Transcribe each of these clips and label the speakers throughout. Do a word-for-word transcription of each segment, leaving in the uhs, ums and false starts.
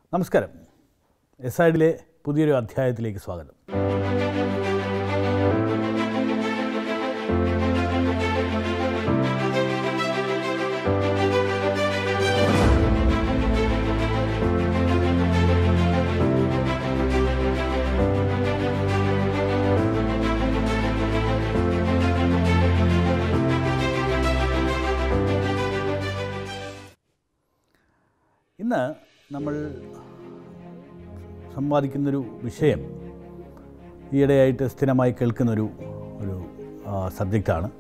Speaker 1: നമസ്കാരം. S I ഡിയിലെ പുതിയൊരു അധ്യായത്തിലേക്ക് സ്വാഗതം. ഇന്ന് നമ്മൾ സംവാദിക്കുന്നൊരു വിഷയം ഈയിടെയായിട്ട് സ്ഥിരമായി കേൾക്കുന്നൊരു ഒരു സബ്ജക്റ്റാണ്.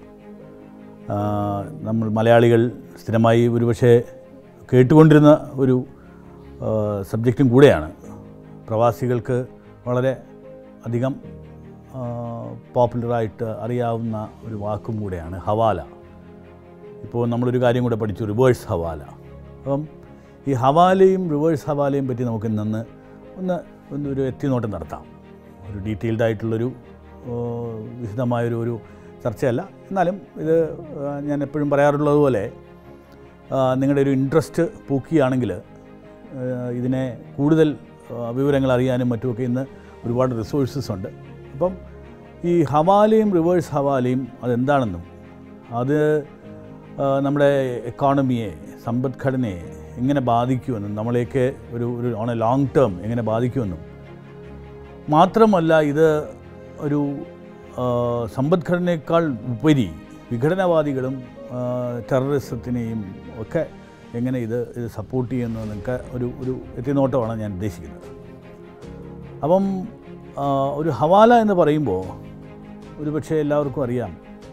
Speaker 1: നമ്മൾ മലയാളികൾ സ്ഥിരമായി ഒരുപക്ഷെ കേട്ടുകൊണ്ടിരുന്ന ഒരു സബ്ജക്റ്റും കൂടെയാണ്. പ്രവാസികൾക്ക് വളരെ അധികം പോപ്പുലറായിട്ട് അറിയാവുന്ന ഒരു വാക്കും കൂടെയാണ് ഹവാല. ഇപ്പോൾ നമ്മളൊരു കാര്യം കൂടെ പഠിച്ചു, റിവേഴ്സ് ഹവാല. അപ്പം ഈ ഹവാലയും റിവേഴ്സ് ഹവാലയും പറ്റി നമുക്ക് ഇന്ന് ഒന്ന് ഒരു എത്തിനോട്ടം നടത്താം. ഒരു ഡീറ്റെയിൽഡ് ആയിട്ടുള്ളൊരു വിശദമായൊരു ഒരു ചർച്ചയല്ല, എന്നാലും ഇത് ഞാൻ എപ്പോഴും പറയാറുള്ളതുപോലെ നിങ്ങളുടെ ഒരു ഇൻട്രസ്റ്റ് പൂക്കുകയാണെങ്കിൽ ഇതിനെ കൂടുതൽ വിവരങ്ങൾ അറിയാനും മറ്റുമൊക്കെ ഇന്ന് ഒരുപാട് റിസോഴ്സസ് ഉണ്ട്. അപ്പം ഈ ഹവാലയും റിവേഴ്സ് ഹവാലയും അതെന്താണെന്നും അത് നമ്മുടെ എക്കോണമിയെ, സമ്പദ്ഘടനയെ എങ്ങനെ ബാധിക്കുമെന്നും നമ്മളെയൊക്കെ ഒരു ഒരു ഓൺ എ ലോങ് ടേം എങ്ങനെ ബാധിക്കുമെന്നും മാത്രമല്ല, ഇത് ഒരു സമ്പദ്ഘടനയേക്കാൾ ഉപരി വിഘടനവാദികളും ടെററിസത്തിനെയും ഒക്കെ എങ്ങനെ ഇത് ഇത് സപ്പോർട്ട് ചെയ്യുന്നതൊക്കെ ഒരു ഒരു എത്തിനോട്ടമാണ് ഞാൻ ഉദ്ദേശിക്കുന്നത്. അപ്പം ഒരു ഹവാല എന്ന് പറയുമ്പോൾ ഒരു പക്ഷേ എല്ലാവർക്കും അറിയാം,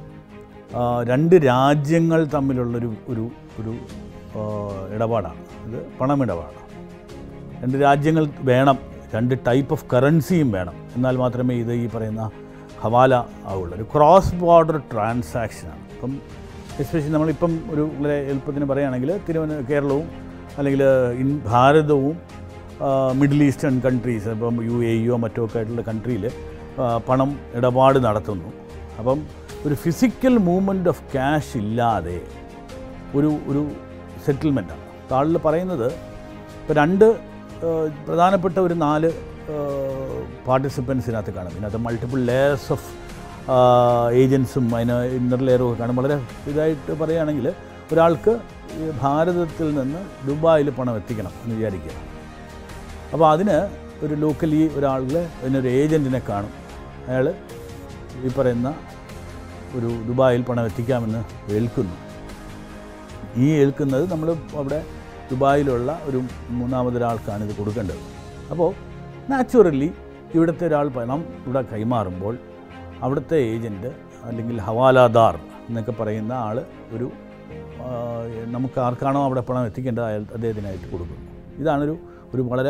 Speaker 1: രണ്ട് രാജ്യങ്ങൾ തമ്മിലുള്ളൊരു ഒരു ഒരു ഇടപാടാണ്. ഇത് പണമിടപാടാണ്. രണ്ട് രാജ്യങ്ങൾ വേണം, രണ്ട് ടൈപ്പ് ഓഫ് കറൻസിയും വേണം, എന്നാൽ മാത്രമേ ഇത് ഈ പറയുന്ന ഹവാല ആവുള്ളൂ. ഒരു ക്രോസ് ബോർഡർ ട്രാൻസാക്ഷനാണ്. ഇപ്പം എസ്പെഷ്യലി നമ്മളിപ്പം ഒരു വളരെ എളുപ്പത്തിന് പറയുകയാണെങ്കിൽ തിരുവന കേരളവും അല്ലെങ്കിൽ ഇൻ ഭാരതവും മിഡിൽ ഈസ്റ്റേൺ കൺട്രീസ്, ഇപ്പം യു എ ഇയോ മറ്റോ ഒക്കെ ആയിട്ടുള്ള കൺട്രിയിൽ പണം ഇടപാട് നടത്തുന്നു. അപ്പം ഒരു ഫിസിക്കൽ മൂവ്മെൻറ്റ് ഓഫ് ക്യാഷ് ഇല്ലാതെ ഒരു ഒരു സെറ്റിൽമെൻറ്റാണ്. താളിൽ പറയുന്നത് ഇപ്പോൾ രണ്ട് പ്രധാനപ്പെട്ട ഒരു നാല് പാർട്ടിസിപ്പൻസിനകത്ത് കാണും. ഇതിനകത്ത് മൾട്ടിപ്പിൾ ലെയേഴ്സ് ഓഫ് ഏജൻസും അതിന് ഇന്നർ ലെയറും ഒക്കെ കാണും. വളരെ ഇതായിട്ട് പറയുകയാണെങ്കിൽ ഒരാൾക്ക് ഭാരതത്തിൽ നിന്ന് ദുബായിൽ പണം എത്തിക്കണം എന്ന് വിചാരിക്കുക. അപ്പോൾ അതിന് ഒരു ലോക്കലി ഒരാളിൽ അതിനൊരു ഏജൻറ്റിനെ കാണും. അയാൾ ഈ പറയുന്ന ഒരു ദുബായിൽ പണം എത്തിക്കാമെന്ന് ഏൽക്കുന്നു. ഈ ഏൽക്കുന്നത് നമ്മൾ അവിടെ ദുബായിലുള്ള ഒരു മൂന്നാമതൊരാൾക്കാണ് ഇത് കൊടുക്കേണ്ടത്. അപ്പോൾ നാച്ചുറലി ഇവിടുത്തെ ഒരാൾ പണം ഇവിടെ കൈമാറുമ്പോൾ അവിടുത്തെ ഏജൻറ്റ് അല്ലെങ്കിൽ ഹവാലാദാർ എന്നൊക്കെ പറയുന്ന ആൾ ഒരു നമുക്ക് ആർക്കാണോ അവിടെ പണം എത്തിക്കേണ്ടത് അയാൾ അദ്ദേഹത്തിനായിട്ട് കൊടുക്കുന്നു. ഇതാണൊരു ഒരു വളരെ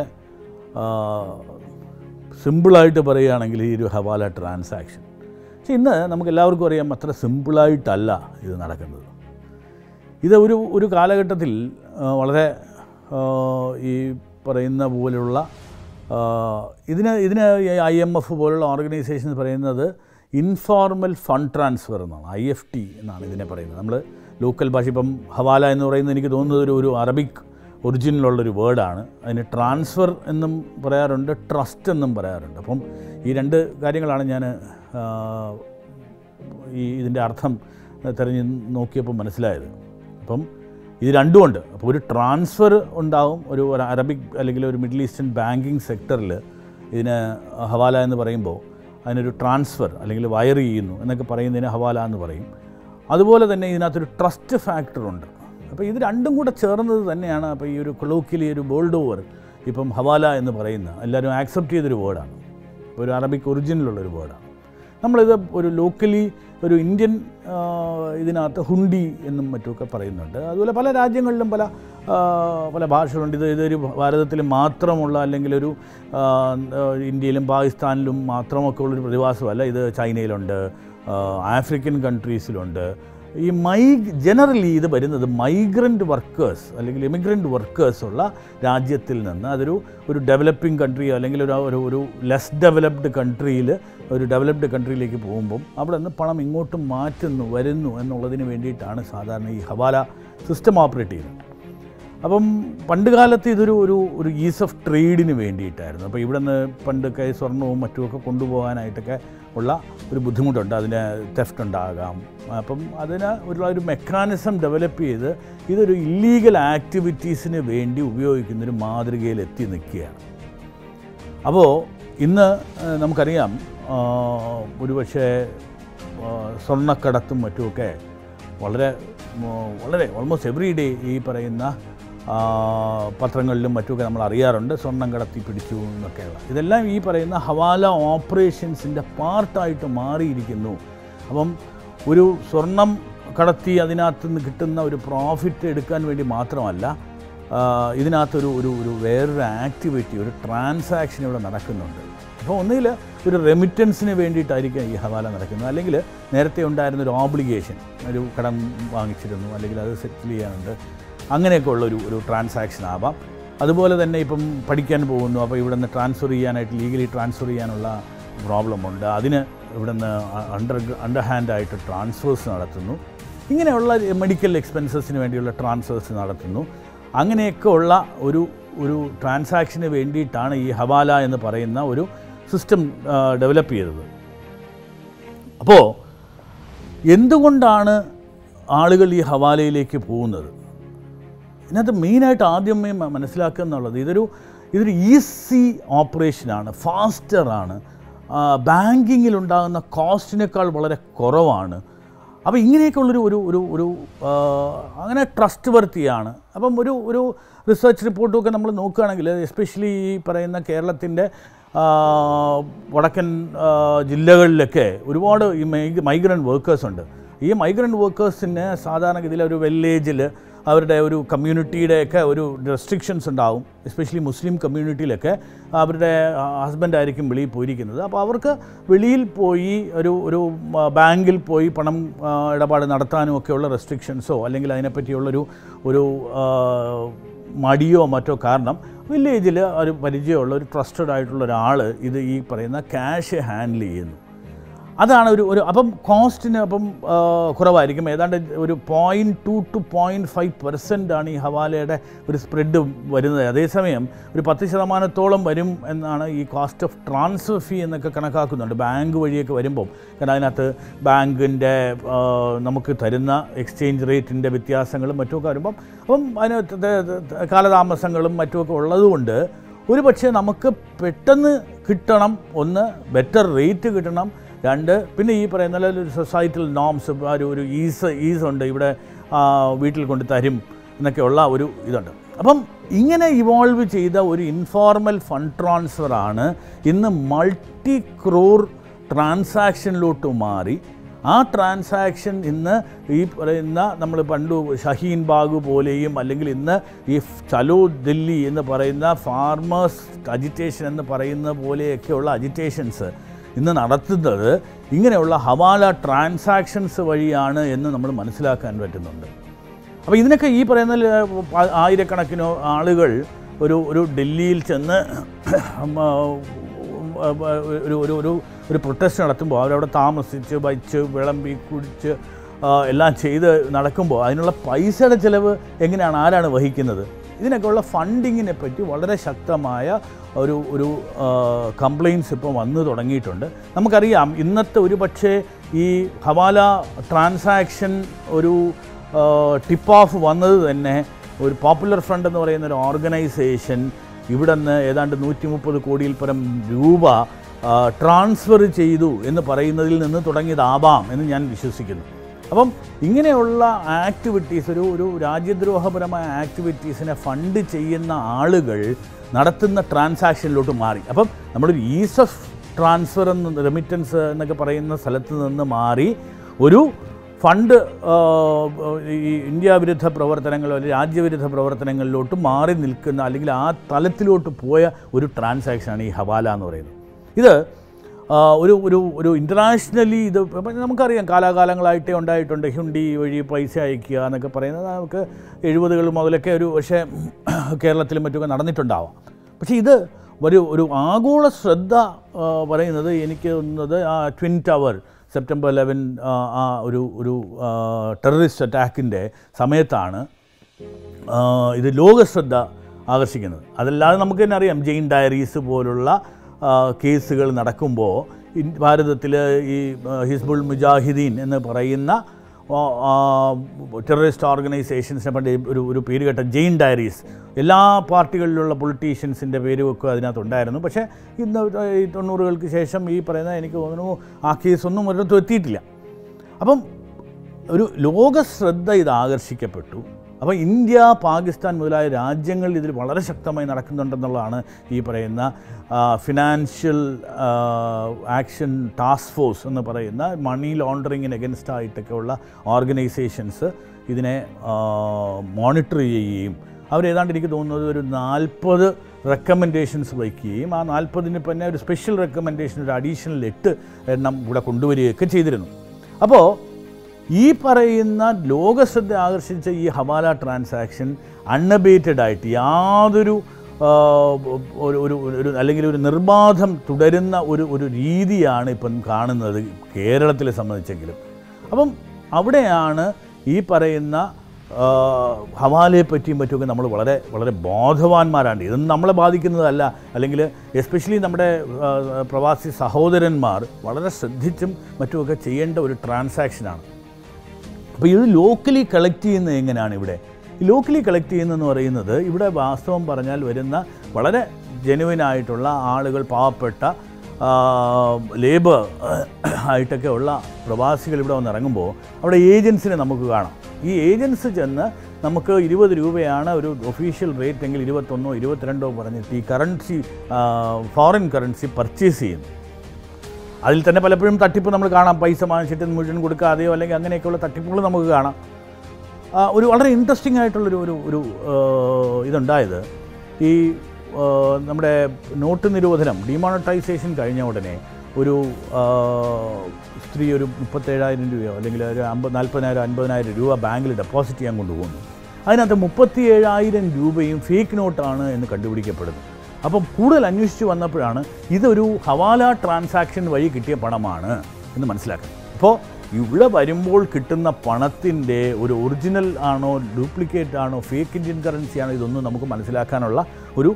Speaker 1: സിമ്പിളായിട്ട് പറയുകയാണെങ്കിൽ ഈ ഒരു ഹവാല ട്രാൻസാക്ഷൻ. പക്ഷേ ഇന്ന് നമുക്ക് എല്ലാവർക്കും അറിയാം, അത്ര സിമ്പിളായിട്ടല്ല ഇത് നടക്കുന്നത്. ഇത് ഒരു ഒരു കാലഘട്ടത്തിൽ വളരെ ഈ പറയുന്ന പോലുള്ള ഇതിന് ഇതിന് ഐ എം എഫ് പോലുള്ള ഓർഗനൈസേഷൻസ് പറയുന്നത് ഇൻഫോർമൽ ഫണ്ട് ട്രാൻസ്ഫർ എന്നാണ്, ഐ എഫ് ടി എന്നാണ് ഇതിനെ പറയുന്നത്. നമ്മൾ ലോക്കൽ ഭാഷ ഇപ്പം ഹവാല എന്ന് പറയുന്നത് എനിക്ക് തോന്നുന്നത് ഒരു ഒരു അറബിക് ഒറിജിനിലുള്ളൊരു വേർഡാണ്. അതിന് ട്രാൻസ്ഫർ എന്നും പറയാറുണ്ട്, ട്രസ്റ്റ് എന്നും പറയാറുണ്ട്. അപ്പം ഈ രണ്ട് കാര്യങ്ങളാണ് ഞാൻ ഈ ഇതിൻ്റെ അർത്ഥം തിരഞ്ഞ് നോക്കിയപ്പോൾ മനസ്സിലായത്. അപ്പം ഇത് രണ്ടുമുണ്ട്. അപ്പോൾ ഒരു ട്രാൻസ്ഫർ ഉണ്ടാവും, ഒരു അറബിക് അല്ലെങ്കിൽ ഒരു മിഡിൽ ഈസ്റ്റേൺ ബാങ്കിങ് സെക്ടറിൽ ഇതിന് ഹവാല എന്ന് പറയുമ്പോൾ അതിനൊരു ട്രാൻസ്ഫർ അല്ലെങ്കിൽ വയർ ചെയ്യുന്നു എന്നൊക്കെ പറയുന്നതിന് ഹവാല എന്ന് പറയും. അതുപോലെ തന്നെ ഇതിനകത്തൊരു ട്രസ്റ്റ് ഫാക്ടറുണ്ട്. അപ്പോൾ ഇത് രണ്ടും കൂടെ ചേർന്നത് തന്നെയാണ് അപ്പോൾ ഈ ഒരു കൊളോക്കിയലി ഒരു ബോൾഡ് ഓവർ ഇപ്പം ഹവാല എന്ന് പറയുന്ന എല്ലാവരും ആക്സെപ്റ്റ് ചെയ്തൊരു വേർഡാണ്. ഒരു അറബിക് ഒറിജിനിലുള്ളൊരു വേർഡാണ്. നമ്മളിത് ഒരു ലോക്കലി ഒരു ഇന്ത്യൻ ഇതിനകത്ത് ഹുണ്ടി എന്നും മറ്റുമൊക്കെ പറയുന്നുണ്ട്. അതുപോലെ പല രാജ്യങ്ങളിലും പല പല ഭാഷകളുണ്ട്. ഇത് ഇതൊരു ഭാരതത്തിൽ മാത്രമുള്ള അല്ലെങ്കിൽ ഒരു ഇന്ത്യയിലും പാകിസ്ഥാനിലും മാത്രമൊക്കെ ഉള്ളൊരു പ്രതിഭാസമല്ല. ഇത് ചൈനയിലുണ്ട്, ആഫ്രിക്കൻ കൺട്രീസിലുണ്ട്. ഈ മൈ ജനറലി ഇത് വരുന്നത് മൈഗ്രൻ്റ് വർക്കേഴ്സ് അല്ലെങ്കിൽ ഇമിഗ്രൻ്റ് വർക്കേഴ്സ് ഉള്ള രാജ്യത്തിൽ നിന്ന് അതൊരു ഒരു ഡെവലപ്പിംഗ് കൺട്രി അല്ലെങ്കിൽ ഒരു ഒരു ലെസ് ഡെവലപ്ഡ് കൺട്രിയിൽ ഒരു ഡെവലപ്ഡ് കൺട്രിയിലേക്ക് പോകുമ്പം അവിടെ നിന്ന് പണം ഇങ്ങോട്ട് മാറ്റുന്നു വരുന്നു എന്നുള്ളതിന് വേണ്ടിയിട്ടാണ് സാധാരണ ഈ ഹവാല സിസ്റ്റം ഓപ്പറേറ്റ് ചെയ്യുന്നത്. അപ്പം പണ്ട് കാലത്ത് ഇതൊരു ഒരു ഒരു ഈസ് ഓഫ് ട്രേഡിന് വേണ്ടിയിട്ടായിരുന്നു. അപ്പോൾ ഇവിടെ നിന്ന് പണ്ടൊക്കെ സ്വർണവും മറ്റുമൊക്കെ കൊണ്ടുപോകാനായിട്ടൊക്കെ ഉള്ള ഒരു ബുദ്ധിമുട്ടുണ്ട്, അതിന് തെഫ്റ്റ് ഉണ്ടാകാം. അപ്പം അതിന് ഒരു ഒരു മെക്കാനിസം ഡെവലപ്പ് ചെയ്ത് ഇതൊരു ഇല്ലീഗൽ ആക്ടിവിറ്റീസിന് വേണ്ടി ഉപയോഗിക്കുന്നൊരു മാതൃകയിൽ എത്തി നിൽക്കുകയാണ്. അപ്പോൾ ഇന്ന് നമുക്കറിയാം ഒരുപക്ഷെ സ്വർണ്ണക്കടത്തും മറ്റുമൊക്കെ വളരെ വളരെ ഓൾമോസ്റ്റ് എവറി ഡേ ഈ പറയുന്ന പത്രങ്ങളിലും മറ്റുമൊക്കെ നമ്മൾ അറിയാറുണ്ട്, സ്വർണം കടത്തി പിടിച്ചു എന്നൊക്കെയുള്ള. ഇതെല്ലാം ഈ പറയുന്ന ഹവാല ഓപ്പറേഷൻസിൻ്റെ പാർട്ടായിട്ട് മാറിയിരിക്കുന്നു. അപ്പം ഒരു സ്വർണം കടത്തി അതിനകത്ത് നിന്ന് കിട്ടുന്ന ഒരു പ്രോഫിറ്റ് എടുക്കാൻ വേണ്ടി മാത്രമല്ല, ഇതിനകത്തൊരു ഒരു ഒരു വേറൊരു ആക്ടിവിറ്റി, ഒരു ട്രാൻസാക്ഷൻ ഇവിടെ നടക്കുന്നുണ്ട്. അപ്പോൾ ഒന്നുകിൽ ഒരു റെമിറ്റൻസിന് വേണ്ടിയിട്ടായിരിക്കും ഈ ഹവാല നടക്കുന്നത്, അല്ലെങ്കിൽ നേരത്തെ ഉണ്ടായിരുന്നൊരു ഓബ്ലിഗേഷൻ, ഒരു കടം വാങ്ങിച്ചിരുന്നു അല്ലെങ്കിൽ അത് സെറ്റിൽ ചെയ്യാനുണ്ട്, അങ്ങനെയൊക്കെ ഉള്ളൊരു ഒരു ട്രാൻസാക്ഷൻ ആവാം. അതുപോലെ തന്നെ ഇപ്പം പഠിക്കാൻ പോകുന്നു, അപ്പോൾ ഇവിടെ നിന്ന് ട്രാൻസ്ഫർ ചെയ്യാനായിട്ട് ലീഗലി ട്രാൻസ്ഫർ ചെയ്യാനുള്ള പ്രോബ്ലമുണ്ട്, അതിന് ഇവിടെ നിന്ന് അണ്ടർ അണ്ടർ ഹാൻഡായിട്ട് ട്രാൻസ്ഫേഴ്സ് നടത്തുന്നു. ഇങ്ങനെയുള്ള മെഡിക്കൽ എക്സ്പെൻസസിന് വേണ്ടിയുള്ള ട്രാൻസ്ഫേഴ്സ് നടത്തുന്നു. അങ്ങനെയൊക്കെ ഉള്ള ഒരു ഒരു ട്രാൻസാക്ഷന് വേണ്ടിയിട്ടാണ് ഈ ഹവാല എന്ന് പറയുന്ന ഒരു സിസ്റ്റം ഡെവലപ്പ് ചെയ്തത്. അപ്പോൾ എന്തുകൊണ്ടാണ് ആളുകൾ ഈ ഹവാലയിലേക്ക് പോകുന്നത്? ഇതിനകത്ത് മെയിനായിട്ട് ആദ്യമേ മനസ്സിലാക്കുക എന്നുള്ളത്, ഇതൊരു ഇതൊരു ഈസി ഓപ്പറേഷനാണ്, ഫാസ്റ്ററാണ്, ബാങ്കിങ്ങിലുണ്ടാകുന്ന കോസ്റ്റിനേക്കാൾ വളരെ കുറവാണ്. അപ്പോൾ ഇങ്ങനെയൊക്കെയുള്ളൊരു ഒരു ഒരു ഒരു അങ്ങനെ ട്രസ്റ്റ് വർത്തിയാണ്. അപ്പം ഒരു ഒരു റിസർച്ച് റിപ്പോർട്ടുമൊക്കെ നമ്മൾ നോക്കുകയാണെങ്കിൽ, എസ്പെഷ്യലി ഈ പറയുന്ന കേരളത്തിൻ്റെ വടക്കൻ ജില്ലകളിലൊക്കെ ഒരുപാട് ഈ മൈഗ്രൻ്റ് വർക്കേഴ്സ് ഉണ്ട്. ഈ മൈഗ്രൻ്റ് വർക്കേഴ്സിന് സാധാരണഗതിയിൽ ഒരു വില്ലേജിൽ അവരുടെ ഒരു കമ്മ്യൂണിറ്റിയുടെയൊക്കെ ഒരു റെസ്ട്രിക്ഷൻസ് ഉണ്ടാവും. എസ്പെഷ്യലി മുസ്ലിം കമ്മ്യൂണിറ്റിയിലൊക്കെ അവരുടെ ഹസ്ബൻഡായിരിക്കും വെളിയിൽ പോയിരിക്കുന്നത്. അപ്പോൾ അവർക്ക് വെളിയിൽ പോയി ഒരു ഒരു ബാങ്കിൽ പോയി പണം ഇടപാട് നടത്താനും ഒക്കെയുള്ള റെസ്ട്രിക്ഷൻസോ അല്ലെങ്കിൽ അതിനെപ്പറ്റിയുള്ളൊരു ഒരു മടിയോ മറ്റോ കാരണം വില്ലേജിൽ ഒരു പരിചയമുള്ള ഒരു ട്രസ്റ്റഡ് ആയിട്ടുള്ള ഒരാൾ ഇത് ഈ പറയുന്ന ക്യാഷ് ഹാൻഡിൽ ചെയ്യുന്നു. അതാണ് ഒരു ഒരു അപ്പം കോസ്റ്റിന് അപ്പം കുറവായിരിക്കും. ഏതാണ്ട് ഒരു point two two point five പെർസെൻ്റാണ് ഈ ഹവാലയുടെ ഒരു സ്പ്രെഡ് വരുന്നത്. അതേസമയം ഒരു പത്ത് ശതമാനത്തോളം വരും എന്നാണ് ഈ കോസ്റ്റ് ഓഫ് ട്രാൻസ്ഫർ ഫീ എന്നൊക്കെ കണക്കാക്കുന്നുണ്ട്, ബാങ്ക് വഴിയൊക്കെ വരുമ്പം. കാരണം അതിനകത്ത് ബാങ്കിൻ്റെ നമുക്ക് തരുന്ന എക്സ്ചേഞ്ച് റേറ്റിൻ്റെ വ്യത്യാസങ്ങളും മറ്റുമൊക്കെ വരുമ്പം അപ്പം അതിനകത്ത് കാലതാമസങ്ങളും മറ്റുമൊക്കെ ഉള്ളതുകൊണ്ട് ഒരു പക്ഷേ നമുക്ക് പെട്ടെന്ന് കിട്ടണം, ഒന്ന് ബെറ്റർ റേറ്റ് കിട്ടണം, രണ്ട് പിന്നെ ഈ പറയുന്ന ഒരു സൊസൈറ്റൽ നോംസ്, ഒരു ഒരു ഈസ് ഈസ് ഉണ്ട്, ഇവിടെ വീട്ടിൽ കൊണ്ട് തരും എന്നൊക്കെയുള്ള ഒരു ഇതുണ്ട്. അപ്പം ഇങ്ങനെ ഇവോൾവ് ചെയ്ത ഒരു ഇൻഫോർമൽ ഫണ്ട് ട്രാൻസ്ഫറാണ് ഇന്ന് മൾട്ടി ക്രോർ ട്രാൻസാക്ഷനിലോട്ട് മാറി. ആ ട്രാൻസാക്ഷൻ ഇന്ന് ഈ പറയുന്ന നമ്മൾ പണ്ട് ഷഹീൻ ബാഗ് പോലെയും അല്ലെങ്കിൽ ഇന്ന് ഈ ചലോ ദില്ലി എന്ന് പറയുന്ന ഫാർമേഴ്സ് അജിറ്റേഷൻ എന്ന് പറയുന്ന പോലെയൊക്കെയുള്ള അജിറ്റേഷൻസ് ഇന്ന് നടത്തുന്നത് ഇങ്ങനെയുള്ള ഹവാല ട്രാൻസാക്ഷൻസ് വഴിയാണ് എന്ന് നമ്മൾ മനസ്സിലാക്കാൻ പറ്റുന്നുണ്ട്. അപ്പോൾ ഇതിനൊക്കെ ഈ പറയുന്ന ആയിരക്കണക്കിന് ആളുകൾ ഒരു ഒരു ഡൽഹിയിൽ ചെന്ന് ഒരു ഒരു ഒരു ഒരു പ്രൊട്ടസ്റ്റ് നടത്തുമ്പോൾ അവരവിടെ താമസിച്ച് വച്ച് വിളമ്പി കുടിച്ച് എല്ലാം ചെയ്ത് നടക്കുമ്പോൾ അതിനുള്ള പൈസയുടെ ചിലവ് എങ്ങനെയാണ്, ആരാണ് വഹിക്കുന്നത്? ഇതിനൊക്കെയുള്ള ഫണ്ടിങ്ങിനെ പറ്റി വളരെ ശക്തമായ ഒരു ഒരു കംപ്ലയിൻസ് ഇപ്പോൾ വന്നു തുടങ്ങിയിട്ടുണ്ട്. നമുക്കറിയാം ഇന്നത്തെ ഒരു പക്ഷേ ഈ ഹവാല ട്രാൻസാക്ഷൻ ഒരു ടിപ്പ് ഓഫ് വന്നത് തന്നെ ഒരു പോപ്പുലർ ഫ്രണ്ട് എന്ന് പറയുന്ന ഒരു ഓർഗനൈസേഷൻ ഇവിടെ നിന്ന് ഏതാണ്ട് നൂറ്റി മുപ്പത് കോടിയിൽ പരം രൂപ ട്രാൻസ്ഫർ ചെയ്തു എന്ന് പറയുന്നതിൽ നിന്ന് തുടങ്ങിയതാവാം എന്ന് ഞാൻ വിശ്വസിക്കുന്നു. അപ്പം ഇങ്ങനെയുള്ള ആക്ടിവിറ്റീസ്, ഒരു ഒരു രാജ്യദ്രോഹപരമായ ആക്ടിവിറ്റീസിനെ ഫണ്ട് ചെയ്യുന്ന ആളുകൾ നടത്തുന്ന ട്രാൻസാക്ഷനിലോട്ട് മാറി. അപ്പം നമ്മളൊരു ഈസ് ഓഫ് ട്രാൻസ്ഫർ എന്ന് റെമിറ്റൻസ് എന്നൊക്കെ പറയുന്ന സ്ഥലത്ത് നിന്ന് മാറി ഒരു ഫണ്ട് ഈ ഇന്ത്യ വിരുദ്ധ പ്രവർത്തനങ്ങളോ അല്ലെങ്കിൽ രാജ്യവിരുദ്ധ പ്രവർത്തനങ്ങളിലോട്ട് മാറി നിൽക്കുന്ന അല്ലെങ്കിൽ ആ തലത്തിലോട്ട് പോയ ഒരു ട്രാൻസാക്ഷനാണ് ഈ ഹവാല എന്ന് പറയുന്നത്. ഇത് ഒരു ഒരു ഒരു ഇൻ്റർനാഷണലി ഇത് നമുക്കറിയാം കാലാകാലങ്ങളായിട്ടേ ഉണ്ടായിട്ടുണ്ട്. ഹുണ്ടി വഴി പൈസ അയക്കുക എന്നൊക്കെ പറയുന്നത് നമുക്ക് എഴുപതുകൾ മുതലൊക്കെ ഒരു പക്ഷേ കേരളത്തിലും മറ്റുമൊക്കെ നടന്നിട്ടുണ്ടാവാം. പക്ഷേ ഇത് ഒരു ഒരു ആഗോള ശ്രദ്ധ പറയുന്നത് എനിക്ക് തോന്നുന്നത് ആ ട്വിൻ ടവർ സെപ്റ്റംബർ ഇലവൻ ആ ഒരു ഒരു ടെററിസ്റ്റ് അറ്റാക്കിൻ്റെ സമയത്താണ്. ഇത് ലോകശ്രദ്ധ ആകർഷിക്കുന്നത്. അതല്ലാതെ നമുക്ക് തന്നെ അറിയാം, ജെയിൻ ഡയറീസ് പോലുള്ള കേസുകൾ നടക്കുമ്പോൾ ഭാരതത്തിൽ ഈ ഹിസ്ബുൾ മുജാഹിദീൻ എന്ന് പറയുന്ന ടെററിസ്റ്റ് ഓർഗനൈസേഷൻസിനെ പണ്ട് ഒരു ഒരു പേര് കേട്ട ജെയിൻ ഡയറീസ്, എല്ലാ പാർട്ടികളിലുള്ള പൊളിറ്റീഷ്യൻസിൻ്റെ പേരുമൊക്കെ അതിനകത്തുണ്ടായിരുന്നു. പക്ഷേ ഇന്ന് ഈ തൊണ്ണൂറുകൾക്ക് ശേഷം ഈ പറയുന്ന എനിക്ക് തോന്നുന്നു ആ കേസൊന്നും ഒരിടത്തും എത്തിയിട്ടില്ല. അപ്പം ഒരു ലോകശ്രദ്ധ ഇത് ആകർഷിക്കപ്പെട്ടു. അപ്പോൾ ഇന്ത്യ, പാകിസ്ഥാൻ മുതലായ രാജ്യങ്ങളിൽ ഇതിൽ വളരെ ശക്തമായി നടക്കുന്നുണ്ടെന്നുള്ളതാണ് ഈ പറയുന്ന ഫിനാൻഷ്യൽ ആക്ഷൻ ടാസ്ക് ഫോഴ്സ് എന്ന് പറയുന്ന മണി ലോണ്ടറിങ്ങിന് എഗൻസ്റ്റ് ആയിട്ടൊക്കെ ഉള്ള ഓർഗനൈസേഷൻസ് ഇതിനെ മോണിറ്റർ ചെയ്യുകയും അവരേതാണ്ട് എനിക്ക് തോന്നുന്നത് ഒരു നാൽപ്പത് റെക്കമെൻഡേഷൻസ് വയ്ക്കുകയും ആ നാൽപ്പതിന് പിന്നെ ഒരു സ്പെഷ്യൽ റെക്കമെൻഡേഷൻ ഒരു അഡീഷണൽ എട്ട് എണ്ണം ഇവിടെ കൊണ്ടുവരികയൊക്കെ ചെയ്തിരുന്നു. അപ്പോൾ ഈ പറയുന്ന ലോകശ്രദ്ധ ആകർഷിച്ച ഈ ഹവാല ട്രാൻസാക്ഷൻ അൺഅബേറ്റഡ് ആയിട്ട് യാതൊരു ഒരു ഒരു ഒരു അല്ലെങ്കിൽ ഒരു നിർബാധം തുടരുന്ന ഒരു ഒരു രീതിയാണ് ഇപ്പം കാണുന്നത് കേരളത്തിലെ സംബന്ധിച്ചെങ്കിലും. അപ്പം അവിടെയാണ് ഈ പറയുന്ന ഹവാലയെ പറ്റിയും പറ്റുമൊക്കെ നമ്മൾ വളരെ വളരെ ബോധവാന്മാരാണ്. ഇതൊന്നും നമ്മളെ ബാധിക്കുന്നതല്ല, അല്ലെങ്കിൽ എസ്പെഷ്യലി നമ്മുടെ പ്രവാസി സഹോദരന്മാർ വളരെ ശ്രദ്ധിച്ചും മറ്റുമൊക്കെ ചെയ്യേണ്ട ഒരു ട്രാൻസാക്ഷനാണ്. അപ്പോൾ ഇത് ലോക്കലി കളക്ട് ചെയ്യുന്നത് എങ്ങനെയാണ്? ഇവിടെ ഈ ലോക്കലി കളക്ട് ചെയ്യുന്നതെന്ന് പറയുന്നത് ഇവിടെ വാസ്തവം പറഞ്ഞാൽ വരുന്ന വളരെ ജെനുവിനായിട്ടുള്ള ആളുകൾ, പാവപ്പെട്ട ലേബർ ആയിട്ടൊക്കെ ഉള്ള പ്രവാസികൾ ഇവിടെ വന്ന് ഇറങ്ങുമ്പോൾ അവിടെ ഏജൻസിനെ നമുക്ക് കാണാം. ഈ ഏജൻസ് ചെന്ന് നമുക്ക് ഇരുപത് രൂപയാണ് ഒരു ഒഫീഷ്യൽ റേറ്റ് എങ്കിൽ ഇരുപത്തൊന്നോ ഇരുപത്തിരണ്ടോ പറഞ്ഞിട്ട് ഈ കറൻസി, ഫോറിൻ കറൻസി പർച്ചേസ് ചെയ്യുന്നു. അതിൽ തന്നെ പലപ്പോഴും തട്ടിപ്പ് നമ്മൾ കാണാം. പൈസ വാങ്ങിച്ചിട്ട് മുഴുവൻ കൊടുക്കാതെയോ അല്ലെങ്കിൽ അങ്ങനെയൊക്കെയുള്ള തട്ടിപ്പുകൾ നമുക്ക് കാണാം. ഒരു വളരെ ഇൻട്രസ്റ്റിംഗ് ആയിട്ടുള്ളൊരു ഒരു ഒരു ഇതുണ്ടായത് ഈ നമ്മുടെ നോട്ട് നിരോധനം, ഡിമോണറ്റൈസേഷൻ കഴിഞ്ഞ ഉടനെ ഒരു സ്ത്രീ ഒരു മുപ്പത്തേഴായിരം രൂപയോ അല്ലെങ്കിൽ ഒരു അമ്പത് നാൽപ്പതിനായിരം അൻപതിനായിരം രൂപ ബാങ്കിൽ ഡെപ്പോസിറ്റ് ചെയ്യാൻ കൊണ്ടുപോകുന്നു. അതിനകത്ത് മുപ്പത്തി ഏഴായിരം രൂപയും ഫേക്ക് നോട്ടാണ് എന്ന് കണ്ടുപിടിക്കപ്പെടുന്നു. അപ്പം കൂടുതൽ അന്വേഷിച്ച് വന്നപ്പോഴാണ് ഇതൊരു ഹവാല ട്രാൻസാക്ഷൻ വഴി കിട്ടിയ പണമാണ് എന്ന് മനസ്സിലാക്കുന്നത്. അപ്പോൾ ഇവിടെ വരുമ്പോൾ കിട്ടുന്ന പണത്തിൻ്റെ ഒരു ഒറിജിനൽ ആണോ ഡ്യൂപ്ലിക്കേറ്റ് ആണോ ഫേക്ക് ഇന്ത്യൻ കറൻസി ആണോ ഇതൊന്നും നമുക്ക് മനസ്സിലാക്കാനുള്ള ഒരു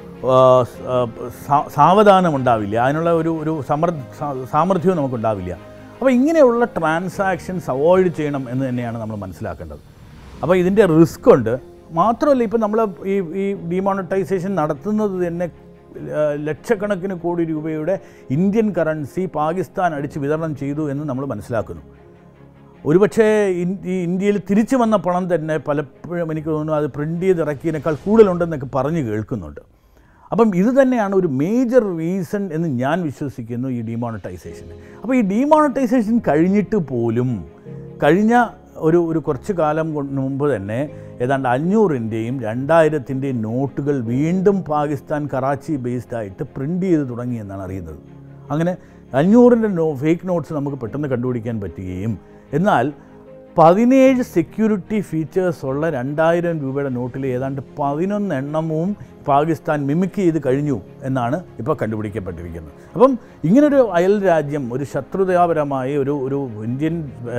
Speaker 1: സാവധാനം ഉണ്ടാവില്ല, അതിനുള്ള ഒരു ഒരു സമർ സാമർഥ്യവും നമുക്കുണ്ടാവില്ല. അപ്പോൾ ഇങ്ങനെയുള്ള ട്രാൻസാക്ഷൻസ് അവോയ്ഡ് ചെയ്യണം എന്ന് തന്നെയാണ് നമ്മൾ മനസ്സിലാക്കേണ്ടത്. അപ്പോൾ ഇതിൻ്റെ റിസ്ക് ഉണ്ട്. മാത്രമല്ല, ഇപ്പം നമ്മൾ ഈ ഈ ഡിമോണറ്റൈസേഷൻ നടത്തുന്നത് തന്നെ ലക്ഷക്കണക്കിന് കോടി രൂപയുടെ ഇന്ത്യൻ കറൻസി പാകിസ്ഥാൻ അടിച്ച് വിതരണം ചെയ്തു എന്ന് നമ്മൾ മനസ്സിലാക്കുന്നു. ഒരുപക്ഷേ ഈ ഇന്ത്യയിൽ തിരിച്ചു വന്ന പണം തന്നെ പലപ്പോഴും എനിക്ക് തോന്നുന്നു അത് പ്രിൻ്റ് ചെയ്ത് ഇറക്കിയതിനേക്കാൾ കൂടുതലുണ്ടെന്നൊക്കെ പറഞ്ഞ് കേൾക്കുന്നുണ്ട്. അപ്പം ഇത് തന്നെയാണ് ഒരു മേജർ റീസൺ എന്ന് ഞാൻ വിശ്വസിക്കുന്നു ഈ ഡിമോണറ്റൈസേഷൻ. അപ്പോൾ ഈ ഡിമോണറ്റൈസേഷൻ കഴിഞ്ഞിട്ട് പോലും കഴിഞ്ഞ ഒരു ഒരു കുറച്ച് കാലം മുമ്പ് തന്നെ ഏതാണ്ട് അഞ്ഞൂറിൻ്റെയും രണ്ടായിരത്തിൻ്റെയും നോട്ടുകൾ വീണ്ടും പാകിസ്ഥാൻ കറാച്ചി ബേസ്ഡ് ആയിട്ട് പ്രിൻ്റ് ചെയ്ത് തുടങ്ങിയെന്നാണ് അറിയുന്നത്. അങ്ങനെ അഞ്ഞൂറിൻ്റെ നോ ഫേക്ക് നോട്ട്സ് നമുക്ക് പെട്ടെന്ന് കണ്ടുപിടിക്കാൻ പറ്റുകയും എന്നാൽ പതിനേഴ് സെക്യൂരിറ്റി ഫീച്ചേഴ്സ് ഉള്ള രണ്ടായിരം രൂപയുടെ നോട്ടിൽ ഏതാണ്ട് പതിനൊന്ന് എണ്ണവും പാകിസ്ഥാൻ മിമിക് ചെയ്ത് കഴിഞ്ഞു എന്നാണ് ഇപ്പോൾ കണ്ടുപിടിക്കപ്പെട്ടിരിക്കുന്നത്. അപ്പം ഇങ്ങനൊരു അയൽ രാജ്യം ഒരു ശത്രുതാപരമായ ഒരു ഒരു ഇന്ത്യൻ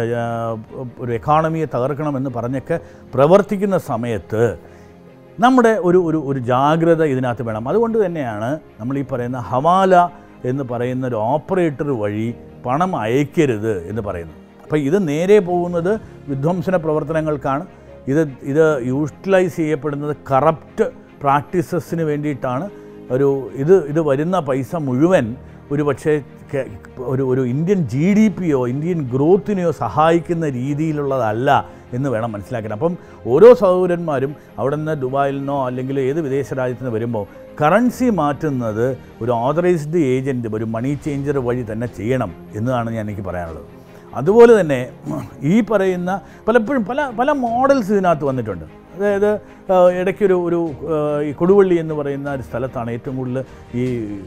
Speaker 1: ഒരു എക്കോണമിയെ തകർക്കണമെന്ന് പറഞ്ഞൊക്കെ പ്രവർത്തിക്കുന്ന സമയത്ത് നമ്മുടെ ഒരു ഒരു ഒരു ജാഗ്രത ഇതിനകത്ത് വേണം. അതുകൊണ്ട് തന്നെയാണ് നമ്മൾ ഈ പറയുന്ന ഹവാല എന്ന് പറയുന്ന ഒരു ഓപ്പറേറ്റർ വഴി പണം അയക്കരുത് എന്ന് പറയുന്നത്. അപ്പോൾ ഇത് നേരെ പോകുന്നത് വിധ്വംസന പ്രവർത്തനങ്ങൾക്കാണ്. ഇത് ഇത് യൂട്ടിലൈസ് ചെയ്യപ്പെടുന്നത് കറപ്റ്റ് പ്രാക്ടീസസിന് വേണ്ടിയിട്ടാണ്. ഒരു ഇത് ഇത് വരുന്ന പൈസ മുഴുവൻ ഒരു പക്ഷേ ഒരു ഒരു ഇന്ത്യൻ ജി ഡി പിയോ ഇന്ത്യൻ ഗ്രോത്തിനെയോ സഹായിക്കുന്ന രീതിയിലുള്ളതല്ല എന്ന് വേണം മനസ്സിലാക്കാൻ. അപ്പം ഓരോ സഹോദരന്മാരും അവിടെ നിന്ന് ദുബായിൽ നിന്നോ അല്ലെങ്കിൽ ഏത് വിദേശ രാജ്യത്ത് നിന്ന് വരുമ്പോൾ കറൻസി മാറ്റുന്നത് ഒരു ഓതറൈസ്ഡ് ഏജൻറ്റ്, ഒരു മണി ചേഞ്ചർ വഴി തന്നെ ചെയ്യണം എന്നതാണ് ഞാൻ എനിക്ക് പറയാനുള്ളത്. അതുപോലെ തന്നെ ഈ പറയുന്ന പലപ്പോഴും പല പല മോഡൽസ് ഇതിനകത്ത് വന്നിട്ടുണ്ട്. അതായത് ഇടയ്ക്കൊരു ഒരു ഈ കൊടുവള്ളി എന്ന് പറയുന്ന ഒരു സ്ഥലത്താണ് ഏറ്റവും കൂടുതൽ ഈ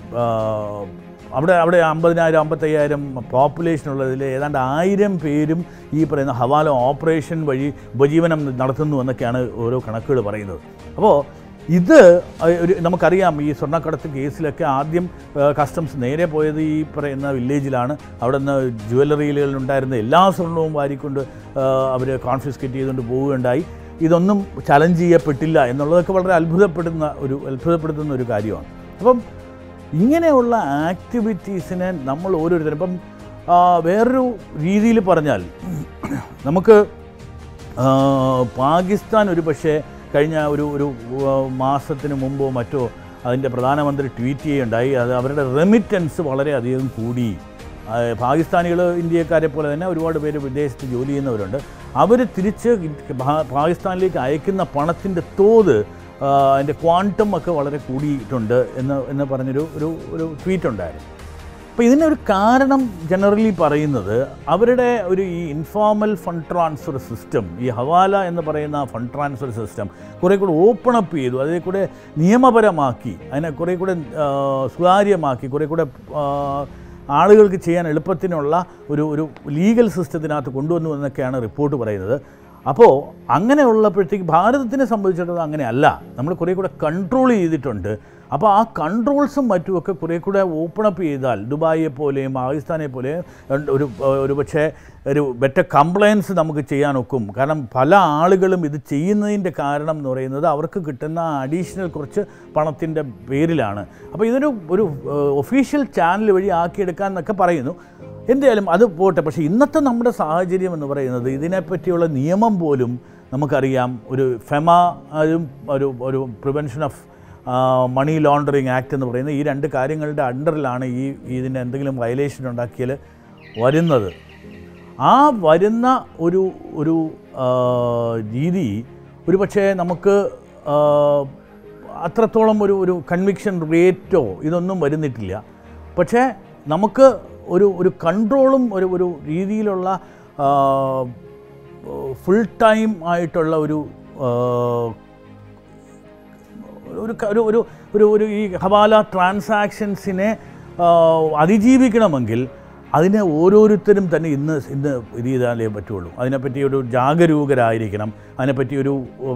Speaker 1: അവിടെ അവിടെ അമ്പതിനായിരം അമ്പത്തയ്യായിരം പോപ്പുലേഷനുള്ളതിൽ ഏതാണ്ട് ആയിരം പേരും ഈ പറയുന്ന ഹവാല ഓപ്പറേഷൻ വഴി ഉപജീവനം നടത്തുന്നു എന്നൊക്കെയാണ് ഓരോ കണക്കുകൾ പറയുന്നത്. അപ്പോൾ ഇത് ഒരു നമുക്കറിയാം ഈ സ്വർണ്ണക്കടത്ത് കേസിലൊക്കെ ആദ്യം കസ്റ്റംസ് നേരെ പോയത് ഈ പറയുന്ന വില്ലേജിലാണ്. അവിടെ നിന്ന് ജുവല്ലറിയിലുണ്ടായിരുന്ന എല്ലാ സ്വർണ്ണവും വാരിക്കൊണ്ട് അവർ കോൺഫിസ്കേറ്റ് ചെയ്തുകൊണ്ട് പോവുകയുണ്ടായി. ഇതൊന്നും ചലഞ്ച് ചെയ്യപ്പെട്ടില്ല എന്നുള്ളതൊക്കെ വളരെ അത്ഭുതപ്പെടുന്ന ഒരു അത്ഭുതപ്പെടുത്തുന്ന ഒരു കാര്യമാണ്. അപ്പം ഇങ്ങനെയുള്ള ആക്ടിവിറ്റീസിനെ നമ്മൾ ഓരോരുത്തരും ഇപ്പം വേറൊരു രീതിയിൽ പറഞ്ഞാൽ നമുക്ക് പാകിസ്ഥാൻ ഒരു പക്ഷേ കഴിഞ്ഞ ഒരു ഒരു മാസത്തിന് മുമ്പോ മറ്റോ അതിൻ്റെ പ്രധാനമന്ത്രി ട്വീറ്റ് ചെയ്യുകയുണ്ടായി. അത് അവരുടെ റെമിറ്റൻസ് വളരെയധികം കൂടി. പാകിസ്ഥാനികൾ ഇന്ത്യക്കാരെ പോലെ തന്നെ ഒരുപാട് പേര് വിദേശത്ത് ജോലി ചെയ്യുന്നവരുണ്ട്. അവർ തിരിച്ച് പാകിസ്ഥാനിലേക്ക് അയക്കുന്ന പണത്തിൻ്റെ തോത് അതിൻ്റെ ക്വാണ്ടം ഒക്കെ വളരെ കൂടിയിട്ടുണ്ട് എന്ന് എന്ന് പറഞ്ഞൊരു ഒരു ഒരു ട്വീറ്റ് ഉണ്ടായിരുന്നു. അപ്പോൾ ഇതിനൊരു കാരണം ജനറലി പറയുന്നത് അവരുടെ ഒരു ഈ ഇൻഫോർമൽ ഫണ്ട് ട്രാൻസ്ഫർ സിസ്റ്റം, ഈ ഹവാല എന്ന് പറയുന്ന ഫണ്ട് ട്രാൻസ്ഫർ സിസ്റ്റം കുറേ കൂടെ ഓപ്പൺ അപ്പ് ചെയ്തു, അതിനെ കൂടെ നിയമപരമാക്കി, അതിനെ കുറേ കൂടെ സുതാര്യമാക്കി, കുറേ കൂടെ ആളുകൾക്ക് ചെയ്യാൻ എളുപ്പത്തിനുള്ള ഒരു ഒരു ലീഗൽ സിസ്റ്റത്തിനകത്ത് കൊണ്ടുവന്നു എന്നൊക്കെയാണ് റിപ്പോർട്ട് പറയുന്നത്. അപ്പോൾ അങ്ങനെ ഉള്ളപ്പോഴത്തേക്ക് ഭാരതത്തിനെ സംബന്ധിച്ചിടത്തോളം അങ്ങനെയല്ല, നമ്മൾ കുറേ കൂടെ കൺട്രോൾ ചെയ്തിട്ടുണ്ട്. അപ്പോൾ ആ കൺട്രോൾസും മറ്റുമൊക്കെ കുറേ കൂടെ ഓപ്പൺ അപ്പ് ചെയ്താൽ ദുബായിയെ പോലെയും പാകിസ്ഥാനെ പോലെയും ഒരു ഒരു പക്ഷേ ഒരു ബെറ്റർ കംപ്ലയൻസ് നമുക്ക് ചെയ്യാനൊക്കും. കാരണം പല ആളുകളും ഇത് ചെയ്യുന്നതിൻ്റെ കാരണം എന്ന് പറയുന്നത് അവർക്ക് കിട്ടുന്ന അഡീഷണൽ കുറച്ച് പണത്തിൻ്റെ പേരിലാണ്. അപ്പോൾ ഇതൊരു ഒരു ഒഫീഷ്യൽ ചാനൽ വഴി ആക്കിയെടുക്കാൻ എന്നൊക്കെ പറയുന്നു. എന്തായാലും അത് പോട്ടെ. പക്ഷേ ഇന്നത്തെ നമ്മുടെ സാഹചര്യം എന്ന് പറയുന്നത് ഇതിനെപ്പറ്റിയുള്ള നിയമം പോലും നമുക്കറിയാം. ഒരു ഫെമ ഒരു ഒരു prevention of money laundering act എന്ന് പറയുന്ന ഈ രണ്ട് കാര്യങ്ങളുടെ അണ്ടറിലാണ് ഈ ഇതിന് എന്തെങ്കിലും വയലേഷൻ ഉണ്ടാക്കിയാൽ വരുന്നത്. ആ വരുന്ന ഒരു ഒരു രീതി ഒരു പക്ഷേ നമുക്ക് അത്രത്തോളം ഒരു ഒരു കൺവിക്ഷൻ റേറ്റോ ഇതൊന്നും വരുന്നിട്ടില്ല. പക്ഷേ നമുക്ക് ഒരു ഒരു കൺട്രോളും ഒരു ഒരു രീതിയിലുള്ള ഫുൾ ടൈം ആയിട്ടുള്ള ഒരു ഒരു ഒരു ഒരു ഒരു ഈ ഹവാല ട്രാൻസാക്ഷൻസിനെ അതിജീവിക്കണമെങ്കിൽ അതിനെ ഓരോരുത്തരും തന്നെ ഇന്ന് ഇന്ന് ഇത് ചെയ്താലേ പറ്റുള്ളൂ. അതിനെപ്പറ്റി ഒരു ജാഗരൂകരായിരിക്കണം, അതിനെപ്പറ്റി ഒരു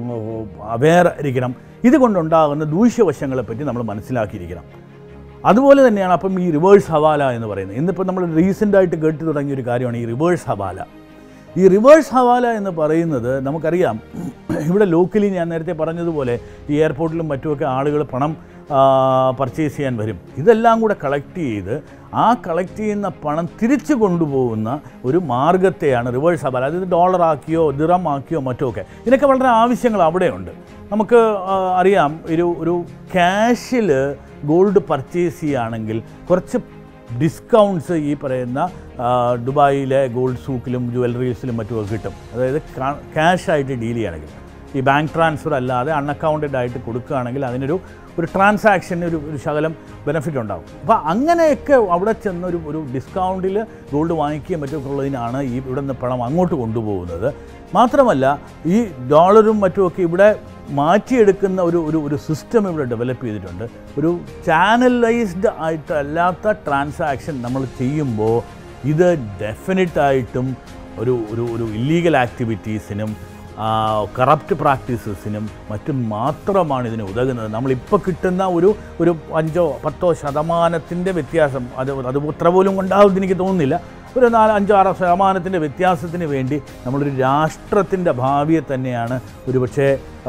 Speaker 1: അവെയർ ആയിരിക്കണം. ഇതുകൊണ്ടുണ്ടാകുന്ന ദൂഷ്യവശങ്ങളെപ്പറ്റി നമ്മൾ മനസ്സിലാക്കിയിരിക്കണം. അതുപോലെ തന്നെയാണ് അപ്പം ഈ റിവേഴ്സ് ഹവാല എന്ന് പറയുന്നത്. ഇന്നിപ്പോൾ നമ്മൾ റീസെൻ്റായിട്ട് കേട്ടു തുടങ്ങിയൊരു കാര്യമാണ് ഈ റിവേഴ്സ് ഹവാല. ഈ റിവേഴ്സ് ഹവാല എന്ന് പറയുന്നത് നമുക്കറിയാം, ഇവിടെ ലോക്കലി ഞാൻ നേരത്തെ പറഞ്ഞതുപോലെ ഈ എയർപോർട്ടിലും മറ്റുമൊക്കെ ആളുകൾ പണം പർച്ചേസ് ചെയ്യാൻ വരും. ഇതെല്ലാം കൂടെ കളക്ട് ചെയ്ത് ആ കളക്ട് ചെയ്യുന്ന പണം തിരിച്ചു കൊണ്ടുപോകുന്ന ഒരു മാർഗത്തെയാണ് റിവേഴ്സ് ഹവാല. അതായത് ഡോളറാക്കിയോ ദിറം ആക്കിയോ മറ്റോ ഒക്കെ. ഇതിനൊക്കെ വളരെ ആവശ്യങ്ങൾ അവിടെയുണ്ട്. നമുക്ക് അറിയാം, ഒരു ഒരു ക്യാഷിൽ ഗോൾഡ് പർച്ചേസ് ചെയ്യുകയാണെങ്കിൽ കുറച്ച് ഡിസ്കൗണ്ട്സ് ഈ പറയുന്ന ദുബായിലെ ഗോൾഡ് സൂക്കിലും ജ്വല്ലറീസിലും മറ്റുമൊക്കെ കിട്ടും. അതായത് ക്യാഷായിട്ട് ഡീൽ ചെയ്യുകയാണെങ്കിൽ. ഈ ബാങ്ക് ട്രാൻസ്ഫർ അല്ലാതെ അൺഅക്കൗണ്ടഡ് ആയിട്ട് കൊടുക്കുകയാണെങ്കിൽ അതിനൊരു ഒരു ട്രാൻസാക്ഷന് ഒരു ഒരു ശകലം ബെനിഫിറ്റ് ഉണ്ടാകും. അപ്പോൾ അങ്ങനെയൊക്കെ അവിടെ ചെന്ന് ഒരു ഒരു ഡിസ്കൗണ്ടിൽ ഗോൾഡ് വാങ്ങിക്കുകയും മറ്റൊക്കെ ഉള്ളതിനാണ് ഈ ഇവിടെ നിന്ന് പണം അങ്ങോട്ട് കൊണ്ടുപോകുന്നത്. മാത്രമല്ല ഈ ഡോളറും മറ്റുമൊക്കെ ഇവിടെ മാറ്റിയെടുക്കുന്ന ഒരു ഒരു ഒരു സിസ്റ്റം ഇവിടെ ഡെവലപ്പ് ചെയ്തിട്ടുണ്ട്. ഒരു ചാനലൈസ്ഡ് ആയിട്ട് അല്ലാത്ത ട്രാൻസാക്ഷൻ നമ്മൾ ചെയ്യുമ്പോൾ ഇത് ഡെഫിനറ്റായിട്ടും ഒരു ഒരു ഒരു ഇല്ലീഗൽ ആക്ടിവിറ്റീസിനും കറപ്റ്റ് പ്രാക്ടീസസിനും മറ്റും മാത്രമാണ് ഇതിന് ഉതകുന്നത്. നമ്മളിപ്പോൾ കിട്ടുന്ന ഒരു ഒരു അഞ്ചോ പത്തോ ശതമാനത്തിൻ്റെ വ്യത്യാസം, അത് അത് അത്ര പോലും ഉണ്ടാവുമെന്ന് എനിക്ക് തോന്നുന്നില്ല. ഒരു നാല് അഞ്ചോ ആറോ ശതമാനത്തിൻ്റെ വ്യത്യാസത്തിന് വേണ്ടി നമ്മളൊരു രാഷ്ട്രത്തിൻ്റെ ഭാവിയെ തന്നെയാണ് ഒരുപക്ഷെ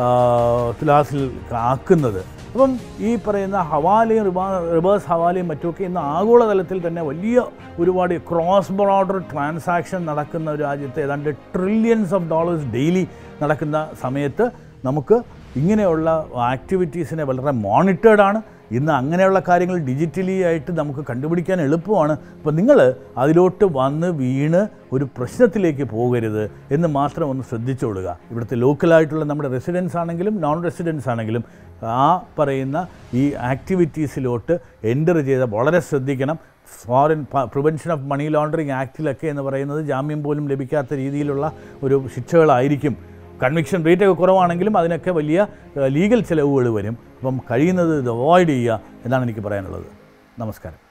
Speaker 1: തുലാസിൽ ആക്കുന്നത്. അപ്പം ഈ പറയുന്ന ഹവാലയും റിവാ റിവേഴ്സ് ഹവാലയും മറ്റുമൊക്കെ ഇന്ന് ആഗോളതലത്തിൽ തന്നെ വലിയ ഒരുപാട് ക്രോസ് ബോർഡർ ട്രാൻസാക്ഷൻ നടക്കുന്ന ഒരു രാജ്യത്ത് ഏതാണ്ട് ട്രില്യൺസ് ഓഫ് ഡോളേഴ്സ് ഡെയിലി നടക്കുന്ന സമയത്ത് നമുക്ക് ഇങ്ങനെയുള്ള ആക്ടിവിറ്റീസിനെ വളരെ മോണിറ്റേർഡാണ്. ഇന്ന് അങ്ങനെയുള്ള കാര്യങ്ങൾ ഡിജിറ്റലി ആയിട്ട് നമുക്ക് കണ്ടുപിടിക്കാൻ എളുപ്പമാണ്. അപ്പോൾ നിങ്ങൾ അതിലോട്ട് വന്ന് വീണ് ഒരു പ്രശ്നത്തിലേക്ക് പോകരുത് എന്ന് മാത്രം ഒന്ന് ശ്രദ്ധിച്ചോളുക. ഇവിടുത്തെ ലോക്കലായിട്ടുള്ള നമ്മുടെ റെസിഡൻസ് ആണെങ്കിലും നോൺ റെസിഡൻസ് ആണെങ്കിലും ആ പറയുന്ന ഈ ആക്ടിവിറ്റീസിലോട്ട് എൻ്റർ ചെയ്ത് വളരെ ശ്രദ്ധിക്കണം. Foreign prevention of money laundering ആക്റ്റിലൊക്കെ എന്ന് പറയുന്നത് ജാമ്യം പോലും ലഭിക്കാത്ത രീതിയിലുള്ള ഒരു ശിക്ഷകളായിരിക്കും. കൺവിക്ഷൻ റേറ്റൊക്കെ കുറവാണെങ്കിലും അതിനൊക്കെ വലിയ ലീഗൽ ചിലവുകൾ വരും. അപ്പം കഴിയുന്നത് ഇത് അവോയ്ഡ് ചെയ്യുക എന്നാണ് എനിക്ക് പറയാനുള്ളത്. നമസ്കാരം.